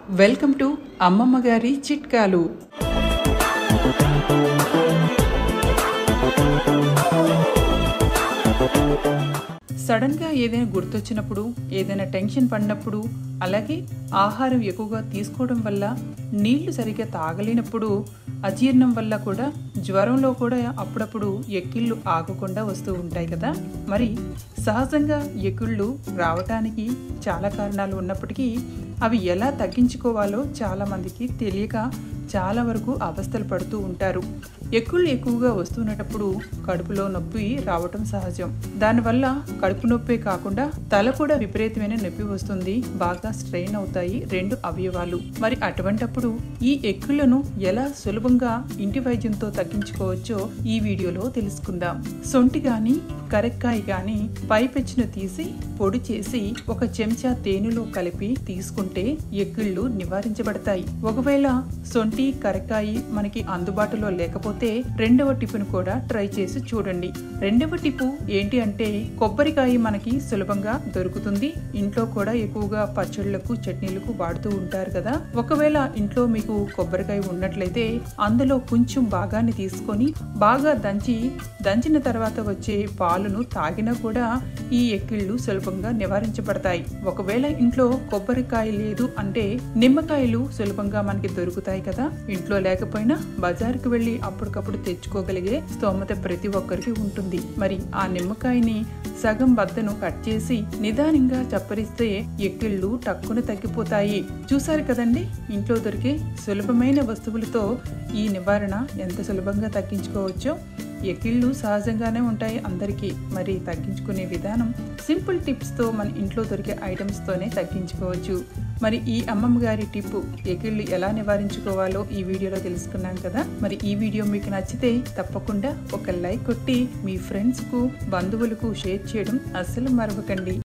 Welcome to అమ్మమ్మ గారి చిట్కాలు. సడన్గా ఏదైనా గుర్తొచ్చినప్పుడు, ఏదైనా టెన్షన్ పడినప్పుడు, అలాగే ఆహారం ఎక్కువగా తీసుకోవడం వల్ల, నీళ్లు సరిగ్గా తాగలేనప్పుడు, అజీర్ణం వల్ల కూడా, జ్వరంలో కూడా అప్పుడప్పుడు ఎక్కిళ్ళు ఆగకుండా వస్తూ ఉంటాయి కదా. మరి సహజంగా ఎక్కిళ్ళు రావటానికి చాలా కారణాలు ఉన్నప్పటికీ అవి ఎలా తగ్గించుకోవాలో చాలామందికి తెలియక చాలా వరకు అవస్థలు పడుతూ ఉంటారు. ఎక్కిళ్ళు ఎక్కువగా వస్తున్నప్పుడు కడుపులో నొప్పి రావటం సహజం. దానివల్ల కడుపు నొప్పే కాకుండా తల కూడా విపరీతమైన నొప్పి వస్తుంది. బాగా స్ట్రెయిన్ అవుతాయి రెండు అవయవాలు. మరి అటువంటప్పుడు ఈ ఎక్కిళ్లను ఎలా సులభంగా ఇంటి వైద్యంతో తగ్గించుకోవచ్చో ఈ వీడియోలో తెలుసుకుందాం. సొంటి గాని కరెక్కాయ గాని పైపెచ్చును తీసి పొడి చేసి ఒక చెంచా తేనెలో కలిపి తీసుకుంటే ఎక్కిళ్ళు నివారించబడతాయి. ఒకవేళ సొంటి కరెక్కాయ మనకి అందుబాటులో లేకపోతే రెండవ టిప్పును కూడా ట్రై చేసి చూడండి. రెండవ టిప్పు ఏంటి అంటే, కొబ్బరికాయ మనకి సులభంగా దొరుకుతుంది. ఇంట్లో కూడా ఎక్కువగా పచ్చళ్లకు చట్నీలకు వాడుతూ ఉంటారు కదా. ఒకవేళ ఇంట్లో మీకు కొబ్బరికాయ ఉన్నట్లయితే అందులో కొంచెం భాగాన్ని తీసుకొని బాగా దంచిన తర్వాత వచ్చే పాలును తాగినా కూడా ఈ ఎక్కిళ్ళు సులభంగా నివారించబడతాయి. ఒకవేళ ఇంట్లో కొబ్బరికాయ లేదు అంటే నిమ్మకాయలు సులభంగా మనకి దొరుకుతాయి కదా. ఇంట్లో లేకపోయినా బజారుకు వెళ్లి అప్పటికప్పుడు తెచ్చుకోగలిగే స్తోమత ప్రతి ఒక్కరికి ఉంటుంది. మరి ఆ నిమ్మకాయని సగం బద్దను కట్ చేసి నిదానంగా చప్పరిస్తే ఎక్కిళ్ళు టక్కున తగ్గిపోతాయి. చూసారు కదండి, ఇంట్లో దొరికే సులభమైన వస్తువులతో ఈ నివారణ ఎంత సులభంగా తగ్గించుకోవచ్చో. ఎక్కిళ్ళు సహజంగానే ఉంటాయి అందరికీ. మరి తగ్గించుకునే విధానం సింపుల్ టిప్స్తో మన ఇంట్లో దొరికే ఐటమ్స్తోనే తగ్గించుకోవచ్చు. మరి ఈ అమ్మమ్మ గారి టిప్పు ఎక్కిళ్ళు ఎలా నివారించుకోవాలో ఈ వీడియోలో తెలుసుకున్నాం కదా. మరి ఈ వీడియో మీకు నచ్చితే తప్పకుండా ఒక లైక్ కొట్టి మీ ఫ్రెండ్స్కు బంధువులకు షేర్ చేయడం అస్సలు మరవకండి.